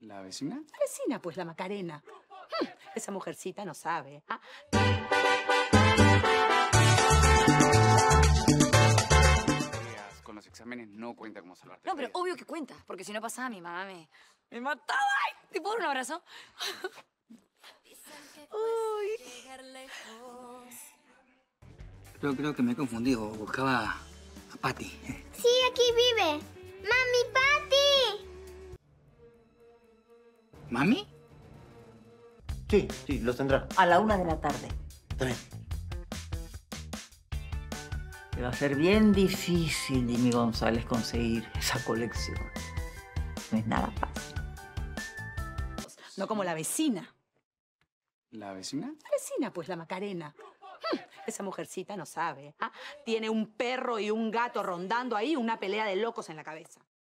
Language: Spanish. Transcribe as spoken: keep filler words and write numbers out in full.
¿La vecina? La vecina, pues, la Macarena. Hmm, esa mujercita no sabe. ¿Ah? Con los exámenes no cuenta como salvarte. No, pero obvio que cuenta, porque si no pasaba, mi mamá me, me mataba. Ay, ¿te puedo dar un abrazo? Uy. Creo, creo que me he confundido. Buscaba a Patty. Sí, aquí vive. ¡Mami, Patty! ¿Mami? Sí, sí, los tendrá. A la una de la tarde. Está bien. Te va a ser bien difícil, Jimmy González, conseguir esa colección. No es nada fácil. No como la vecina. ¿La vecina? La vecina, pues, la Macarena. Hmm, esa mujercita no sabe. ¿Ah? Tiene un perro y un gato rondando ahí, una pelea de locos en la cabeza.